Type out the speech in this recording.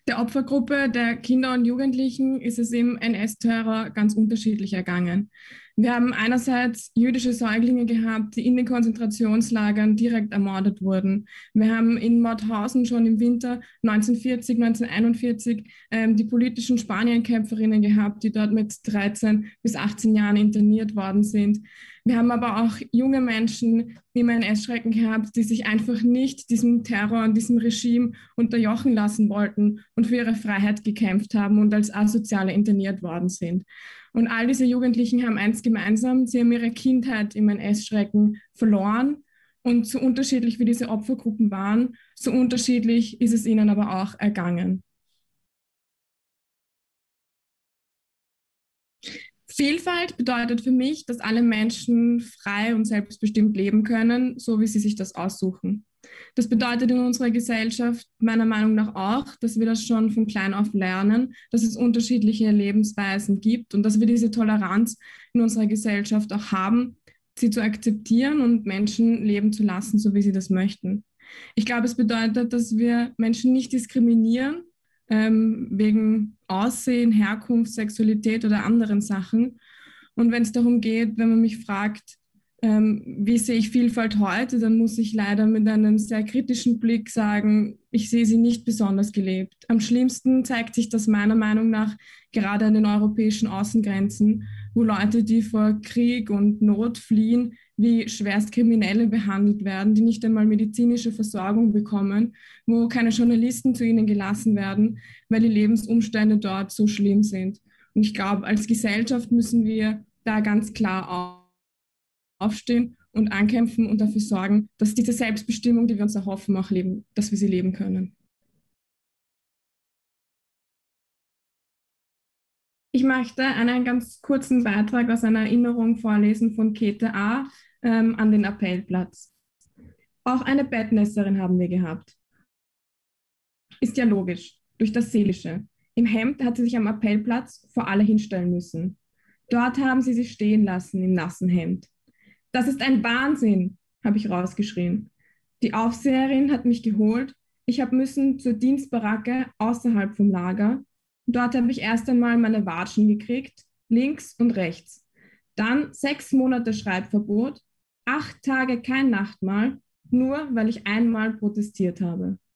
Der Opfergruppe der Kinder und Jugendlichen ist es im NS-Terror ganz unterschiedlich ergangen. Wir haben einerseits jüdische Säuglinge gehabt, die in den Konzentrationslagern direkt ermordet wurden. Wir haben in Mauthausen schon im Winter 1940, 1941 die politischen Spanienkämpferinnen gehabt, die dort mit 13 bis 18 Jahren interniert worden sind. Wir haben aber auch junge Menschen im NS-Schrecken gehabt, die sich einfach nicht diesem Terror und diesem Regime unterjochen lassen wollten und für ihre Freiheit gekämpft haben und als Asoziale interniert worden sind. Und all diese Jugendlichen haben eins gemeinsam: sie haben ihre Kindheit im NS-Schrecken verloren. Und so unterschiedlich wie diese Opfergruppen waren, so unterschiedlich ist es ihnen aber auch ergangen. Vielfalt bedeutet für mich, dass alle Menschen frei und selbstbestimmt leben können, so wie sie sich das aussuchen. Das bedeutet in unserer Gesellschaft meiner Meinung nach auch, dass wir das schon von klein auf lernen, dass es unterschiedliche Lebensweisen gibt und dass wir diese Toleranz in unserer Gesellschaft auch haben, sie zu akzeptieren und Menschen leben zu lassen, so wie sie das möchten. Ich glaube, es bedeutet, dass wir Menschen nicht diskriminieren, wegen Aussehen, Herkunft, Sexualität oder anderen Sachen. Und wenn es darum geht, wenn man mich fragt, wie sehe ich Vielfalt heute, dann muss ich leider mit einem sehr kritischen Blick sagen, ich sehe sie nicht besonders gelebt. Am schlimmsten zeigt sich das meiner Meinung nach gerade an den europäischen Außengrenzen, wo Leute, die vor Krieg und Not fliehen, wie Schwerstkriminelle behandelt werden, die nicht einmal medizinische Versorgung bekommen, wo keine Journalisten zu ihnen gelassen werden, weil die Lebensumstände dort so schlimm sind. Und ich glaube, als Gesellschaft müssen wir da ganz klar aufstehen und ankämpfen und dafür sorgen, dass diese Selbstbestimmung, die wir uns erhoffen, auch leben, dass wir sie leben können. Ich möchte einen ganz kurzen Beitrag aus einer Erinnerung vorlesen von Käthe A. An den Appellplatz. Auch eine Bettnässerin haben wir gehabt. Ist ja logisch, durch das Seelische. Im Hemd hat sie sich am Appellplatz vor alle hinstellen müssen. Dort haben sie sich stehen lassen im nassen Hemd. Das ist ein Wahnsinn, habe ich rausgeschrien. Die Aufseherin hat mich geholt. Ich habe müssen zur Dienstbaracke außerhalb vom Lager. Dort habe ich erst einmal meine Watschen gekriegt, links und rechts. Dann 6 Monate Schreibverbot, 8 Tage kein Nachtmahl, nur weil ich einmal protestiert habe.